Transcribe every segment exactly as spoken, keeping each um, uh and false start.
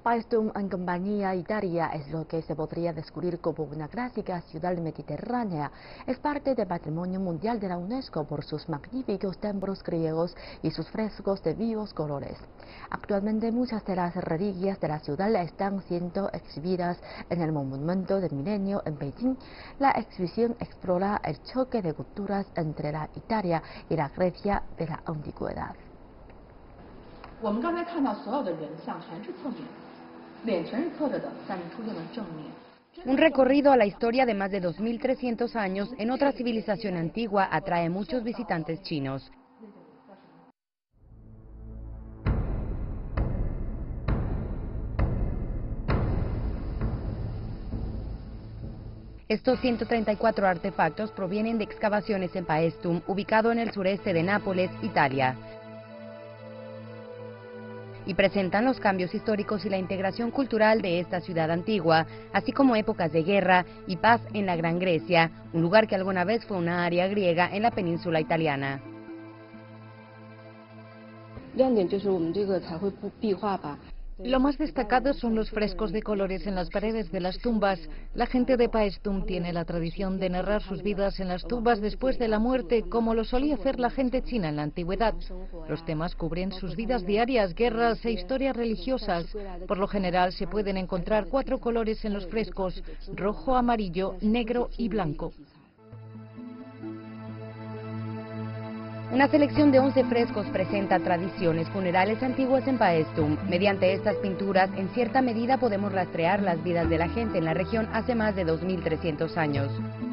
Paestum en compañía Italia es lo que se podría descubrir como una clásica ciudad mediterránea. Es parte del Patrimonio Mundial de la UNESCO por sus magníficos templos griegos y sus frescos de vivos colores. Actualmente muchas de las reliquias de la ciudad están siendo exhibidas en el Monumento del Milenio en Beijing. La exhibición explora el choque de culturas entre la Italia y la Grecia de la antigüedad. Un recorrido a la historia de más de dos mil trescientos años en otra civilización antigua atrae muchos visitantes chinos. Estos ciento treinta y cuatro artefactos provienen de excavaciones en Paestum, ubicado en el sureste de Nápoles, Italia, y presentan los cambios históricos y la integración cultural de esta ciudad antigua, así como épocas de guerra y paz en la Gran Grecia, un lugar que alguna vez fue una área griega en la península italiana. Lo más destacado son los frescos de colores en las paredes de las tumbas. La gente de Paestum tiene la tradición de narrar sus vidas en las tumbas después de la muerte, como lo solía hacer la gente china en la antigüedad. Los temas cubren sus vidas diarias, guerras e historias religiosas. Por lo general se pueden encontrar cuatro colores en los frescos: rojo, amarillo, negro y blanco. Una selección de once frescos presenta tradiciones funerales antiguas en Paestum. Mediante estas pinturas, en cierta medida podemos rastrear las vidas de la gente en la región hace más de dos mil trescientos años.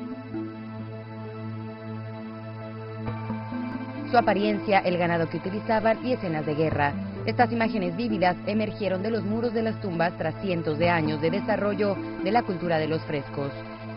Su apariencia, el ganado que utilizaban y escenas de guerra. Estas imágenes vívidas emergieron de los muros de las tumbas tras cientos de años de desarrollo de la cultura de los frescos.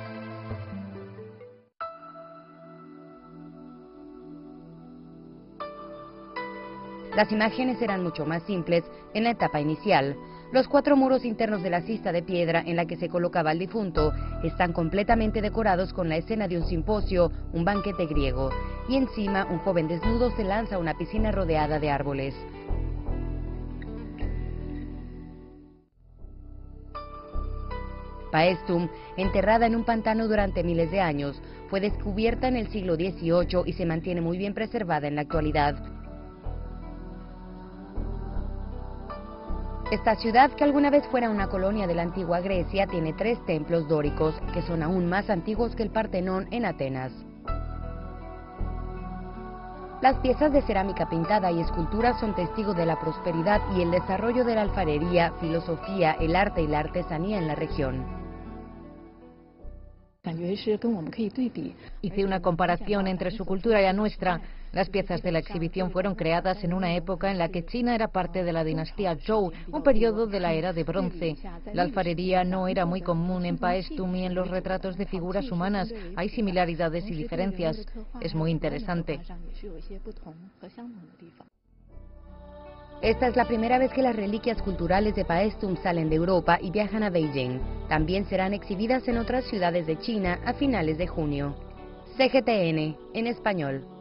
Las imágenes eran mucho más simples en la etapa inicial. Los cuatro muros internos de la cista de piedra en la que se colocaba el difunto están completamente decorados con la escena de un simposio, un banquete griego, y encima un joven desnudo se lanza a una piscina rodeada de árboles. Paestum, enterrada en un pantano durante miles de años, fue descubierta en el siglo dieciocho y se mantiene muy bien preservada en la actualidad. Esta ciudad, que alguna vez fuera una colonia de la antigua Grecia, tiene tres templos dóricos, que son aún más antiguos que el Partenón en Atenas. Las piezas de cerámica pintada y esculturas son testigos de la prosperidad y el desarrollo de la alfarería, filosofía, el arte y la artesanía en la región. Hice una comparación entre su cultura y la nuestra. Las piezas de la exhibición fueron creadas en una época en la que China era parte de la dinastía Zhou, un periodo de la era de bronce. La alfarería no era muy común en Paestum y en los retratos de figuras humanas hay similaridades y diferencias. Es muy interesante. Esta es la primera vez que las reliquias culturales de Paestum salen de Europa y viajan a Beijing. También serán exhibidas en otras ciudades de China a finales de junio. C G T N, en español.